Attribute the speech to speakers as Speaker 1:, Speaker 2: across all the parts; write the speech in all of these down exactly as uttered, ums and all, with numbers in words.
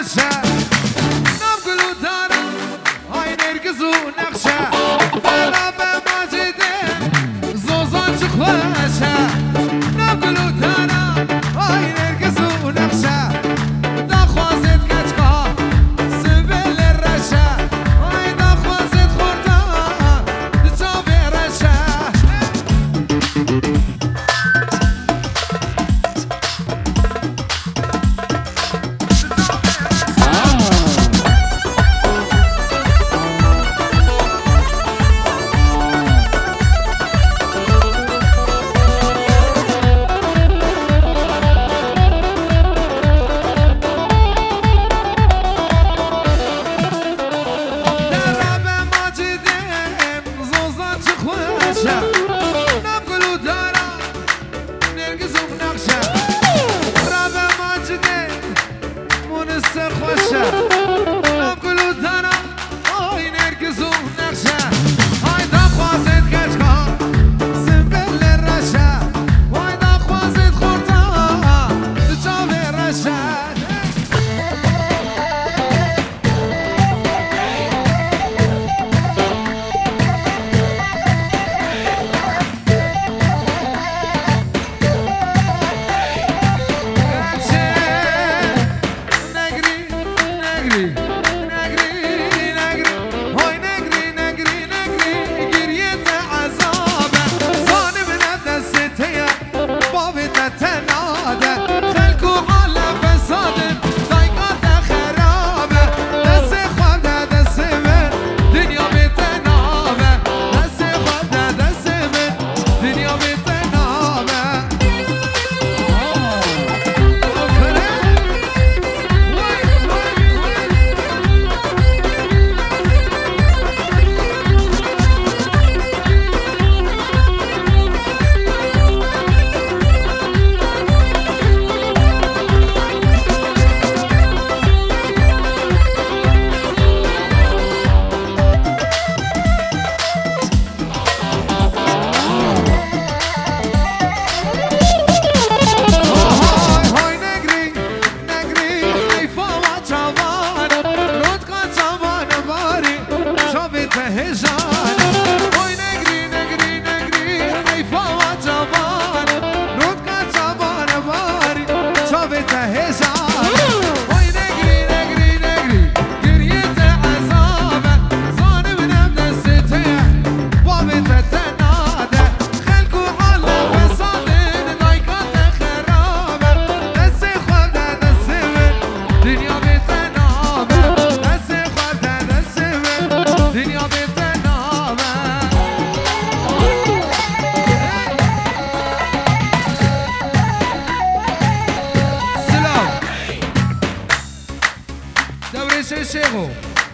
Speaker 1: شیخو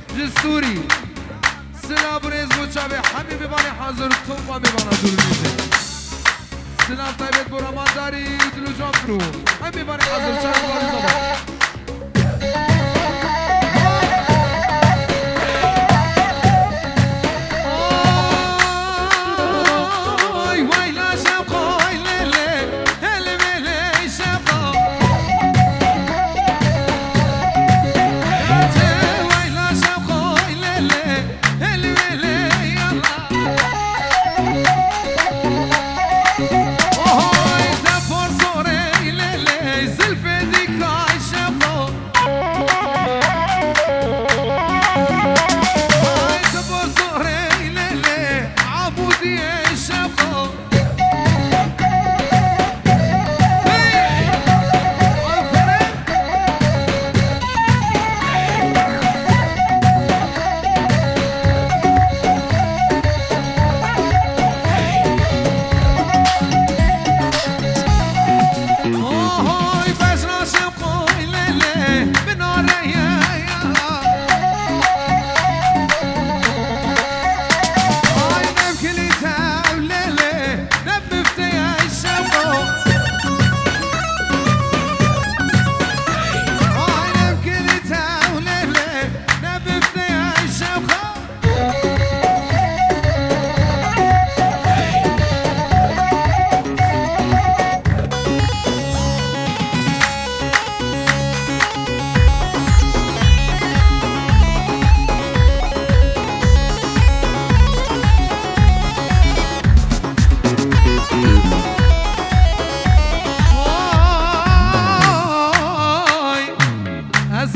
Speaker 1: جسوری سلام برز بچه همه ببانه حاضر تو و ببانه دور میشه سلام طیبت برامان داری دلو جان کرو همه ببانه حاضر چند باری زمان
Speaker 2: زلفي ديك عايشة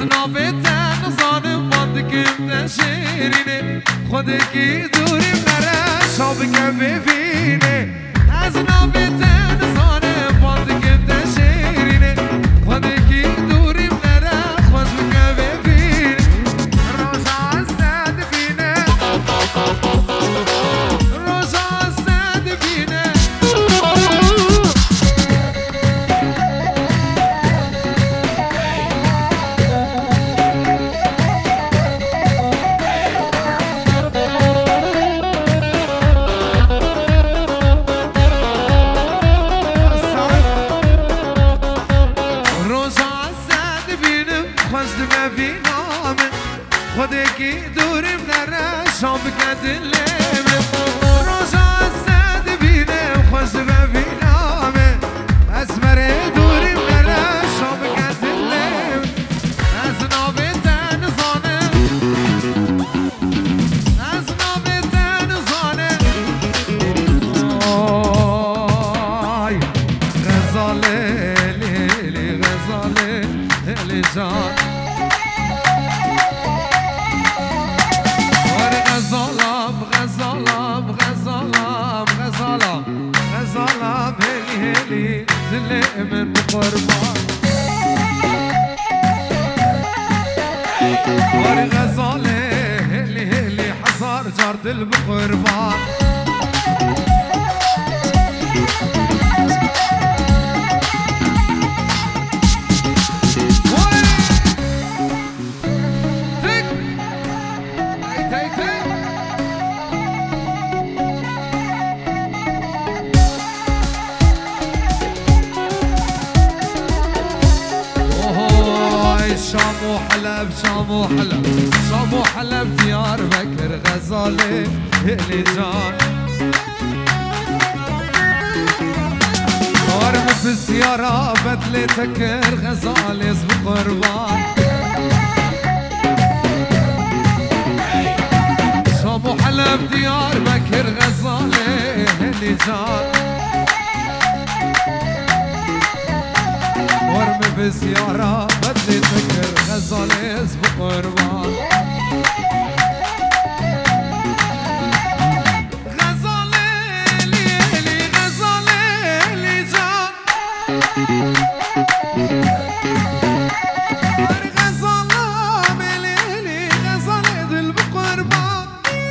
Speaker 1: نافته نزانم باندکم تشیرینه خودکی دوری مره شابکه ببینه از نافته نزانم باندکم تشیرینه خودکی دوری مره خوشبکه ببینه روزا زد بینه روزا زد بینه خودکی دوریم نره شام بکدلیم روزا زد بینم خوش ببینم از مره دوریم نره شام بکدلیم از نابتن زانم از نابتن زانم آی غزاله لیلی غزاله لیلی جان غزالم غزالم غزالم غزالم غزالم هلی هلی دل من قربان وار غزاله هلی هلی حصار جار دل بقربان شام وحلب شام وحلب شام وحلب ديار بكر غزالة هلي جان وارم في السيارة بدلي تكر غزالة اسم قربان شام وحلب ديار بكر غزالة هلي جان ورمي بالسيارة بدلي تكر غزالة اسم قربان غزالة ليلي غزالة لي جان غزالة ليلي غزالة دل بقربان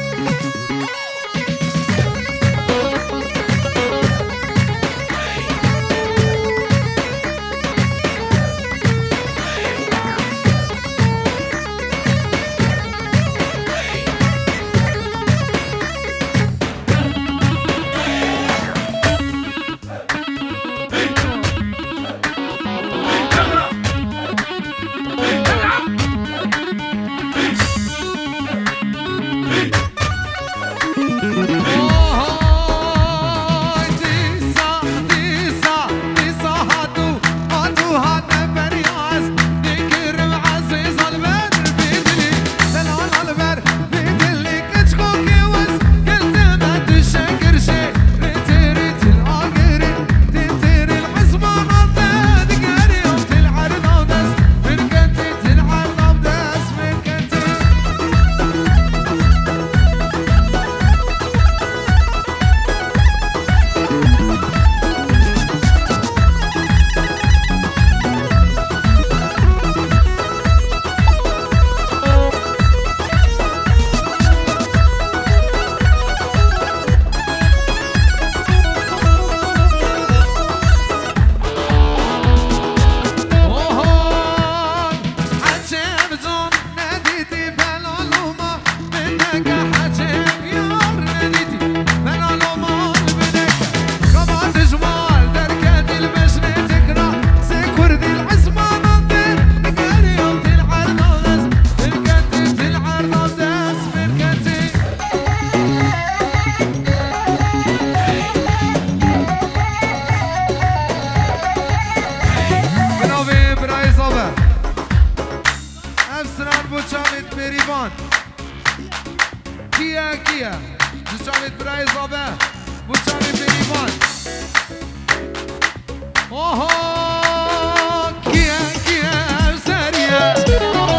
Speaker 1: کیه کیه جشاوید برای زابه بوچاوی بریوان اوه کیه کیه سریه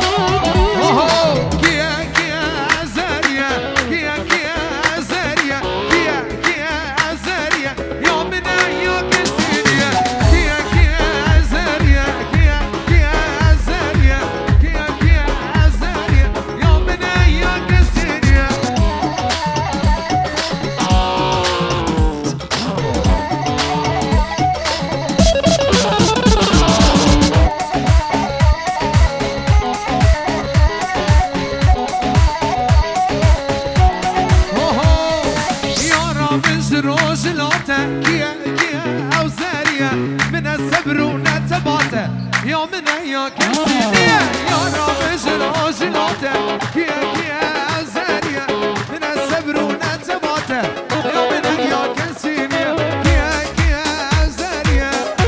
Speaker 1: یا کسی نیه یارا بجل آجلاته کیه کیه ازریه من الصبر و نتباته یا من یا کسی نیه کیه کیه ازریه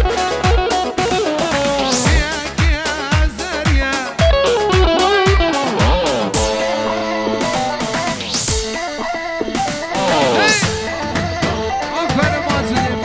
Speaker 1: کیه کیه ازریه آفر ماجونیم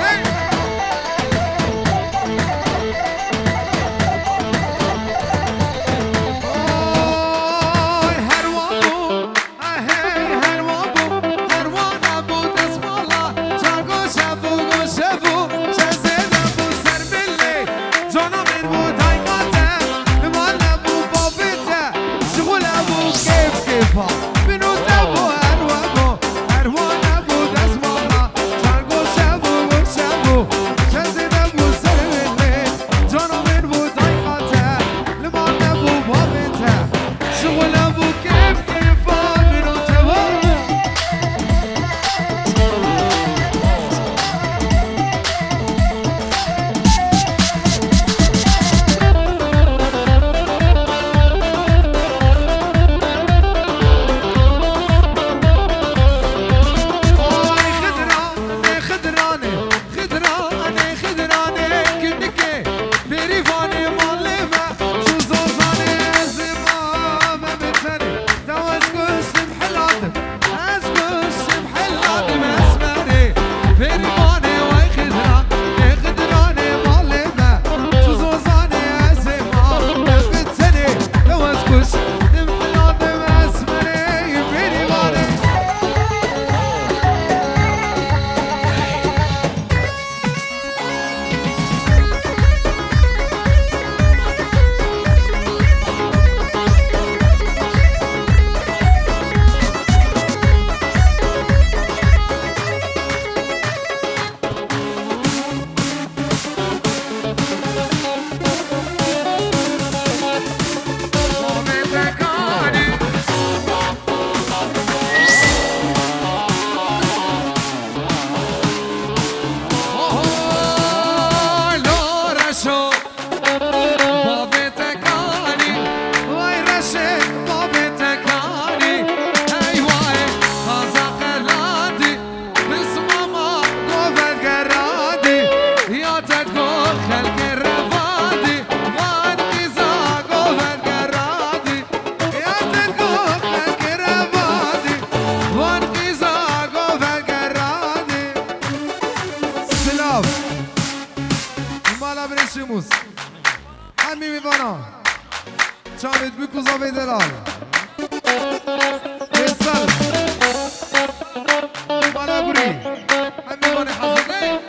Speaker 2: همین میبانم چامید بکوزا به دلال بسل بالا بری همین میبانه حضره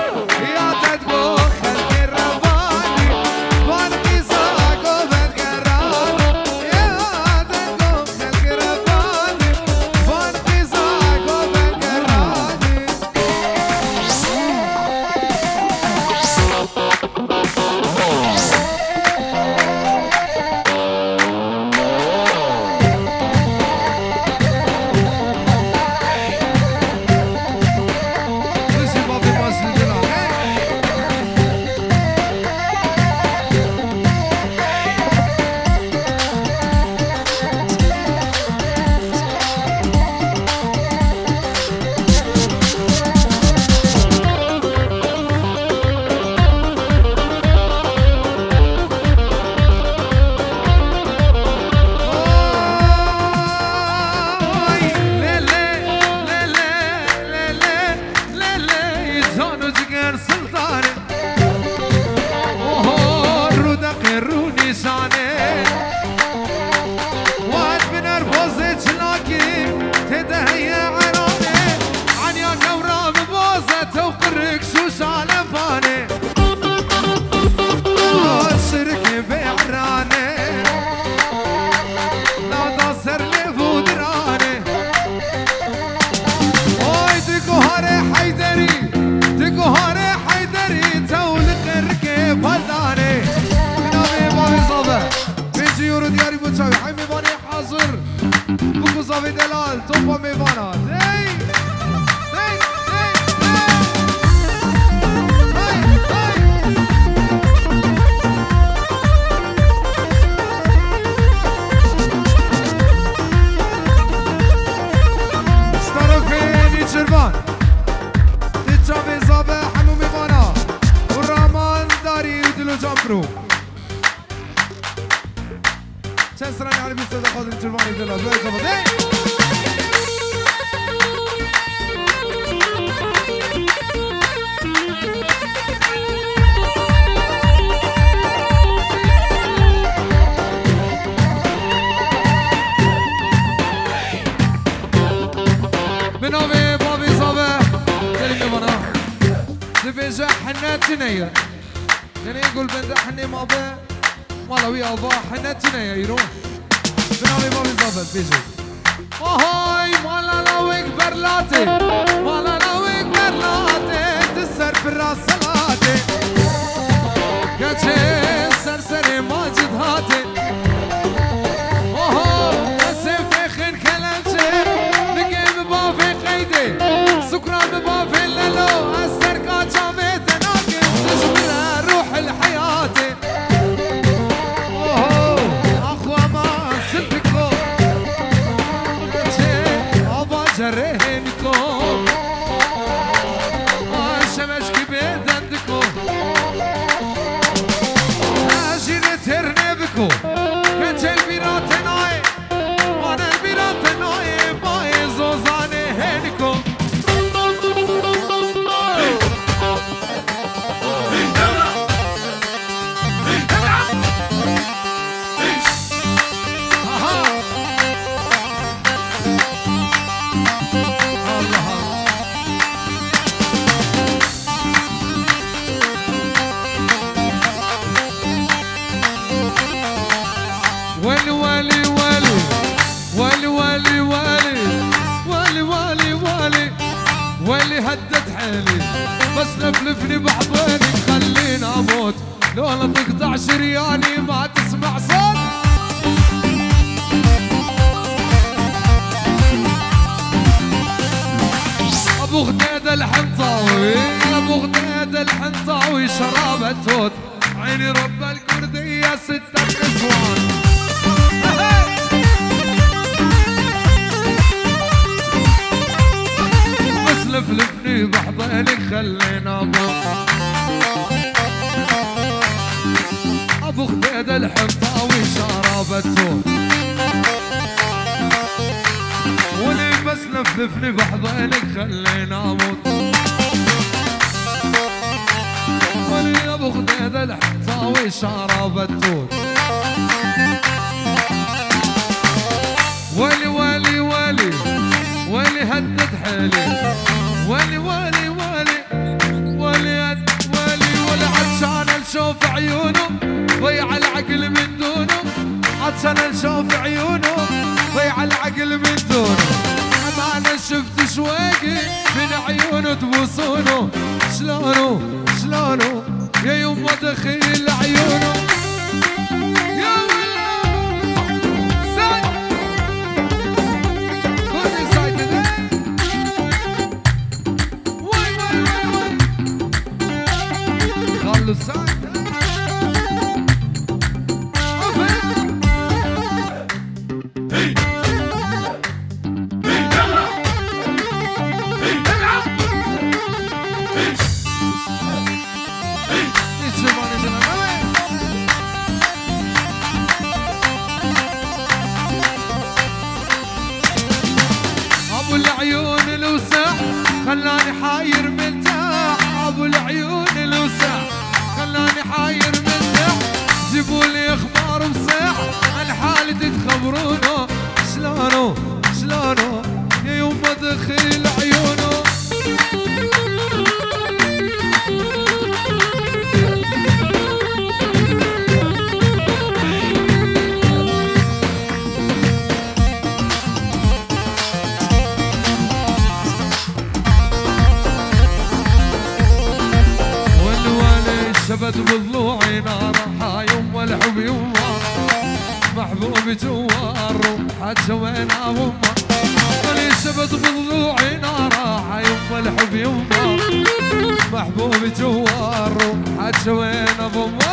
Speaker 1: يا تدبو خلق الرباني وانقذا قوة قراني
Speaker 2: يعني بيستدى خاطر ترماني دلال بلا زبط
Speaker 1: بنوبي بابي صباح كلمة بنا دبيجة حنا تنيا يعني يقول بنت حني ما به ولا ويا با حنا تنيا يروح
Speaker 2: بنوبي بابي صباح بيجي
Speaker 1: هاي مالا لويك برلاتي مالا لويك برلاتي
Speaker 2: تسر بالراس صلاتي
Speaker 1: كاتشي سرسري ماجد هاتي اوه اسف خن كلامشي نقيم بافي قيدي سكران بافي الليلو اسر كاتشامي تناكي تجبر روح الحياتي
Speaker 2: اوه اخوة ما سلتكو
Speaker 1: ابا جرينكو شمش كبيد عندكو اجيني ترنبكو كنت البيرات ناي وانا البيرات ناي باي زوزاني هينكو والي والي والي والي والي والي والي والي والي والي هدت حيلي بس لفلفني بحضنك خليني اموت لو لا تقطع شرياني ما تسمع صوت ابو غديد الحنطاوي ابو غديد الحنطاوي شرابة توت عيني رب الكردية ستة نسوان بس لفلفني بحضنك خلينا اموت ابو غديد الحنطاوي شرابة توت ولي بس لفلفني بحضنك خلينا اموت ولي ابو غديد الحنطاوي شرابة توت ولي ولي ولي ولي هدت حيلي ولي ولي ولي ولي هد ولي ولي عطشان نشوف عيونه ضيع العقل من دونه عطشان نشوف عيونه ضيع العقل من دونه ما انا شفت شويقي من عيونه تبوسونه شلونه شلونه يا يما دخيل عيونه يا ولد سعد خذي سايد واي واي واي واي خلوا سايد ابو العيون الوسع خلاني حاير مرتاح ابو العيون الوسع خلاني حاير مرتاح جيبوا لي اخبار بصيح عن حالتي تخبرونه شلونه شلونه يا يما دخيل عيونه شبت بضلوعي نارها يما الحب يما محبوبي جوار حاجة وين امه ولي شبت بضلوعي نارها يما الحب يما محبوبي جوار حاجة وين ابو